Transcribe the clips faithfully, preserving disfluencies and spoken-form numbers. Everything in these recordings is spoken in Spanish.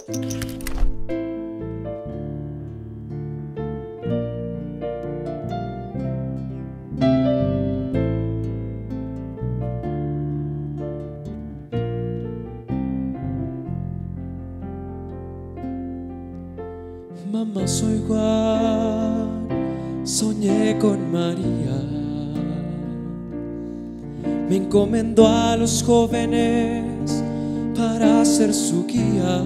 Mamá, soy Juan, soñé con María. Me encomendó a los jóvenes para ser su guía.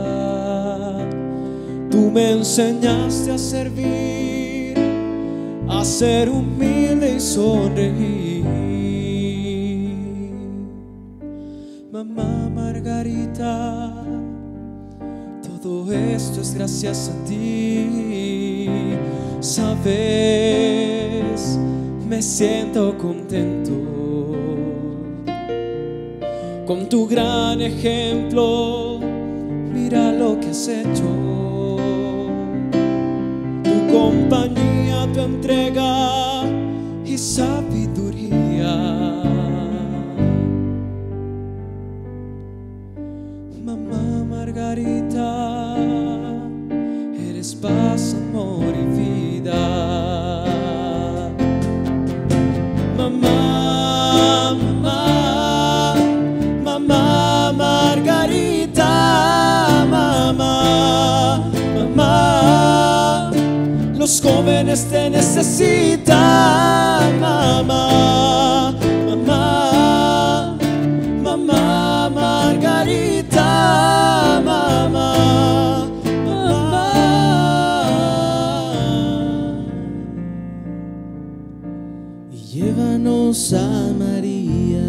Tú me enseñaste a servir, a ser humilde y sonreír. Mamá Margarita, todo esto es gracias a ti. Sabes, me siento contento con tu gran ejemplo. Mira lo que has hecho, tu compañía, tu entrega y sabiduría. Mamá Margarita, eres paz, amor y vida. Mamá, mamá, mamá Margarita, mamá, mamá, los jóvenes te necesitan, mamá, mamá, mamá Margarita, mamá, mamá. Y llévanos a María.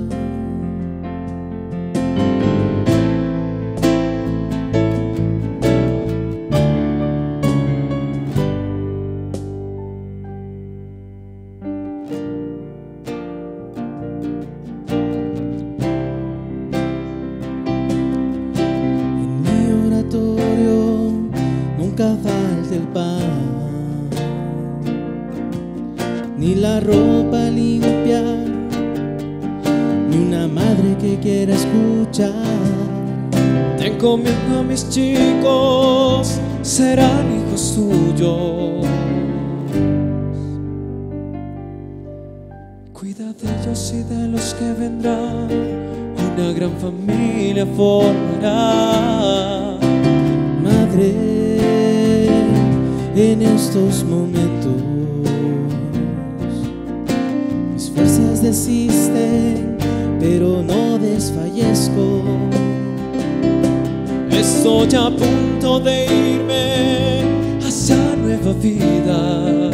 Nunca falta el pan, ni la ropa limpia, ni una madre que quiera escuchar. Te encomiendo a mis chicos, serán hijos tuyos. Cuida de ellos y de los que vendrán, una gran familia formará. Madre, en estos momentos mis fuerzas desisten, pero no desfallezco. Estoy a punto de irme hacia nueva vida.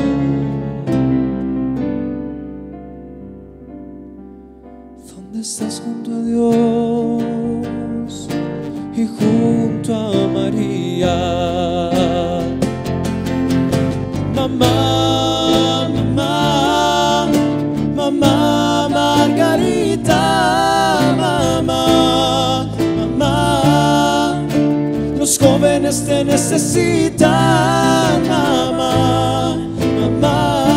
¿Dónde estás? Junto a Dios y junto a María. Mamá, mamá, mamá Margarita, mamá, mamá, los jóvenes te necesitan, mamá, mamá.